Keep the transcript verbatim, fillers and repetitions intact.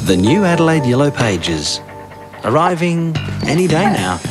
The new Adelaide Yellow Pages, arriving any day now.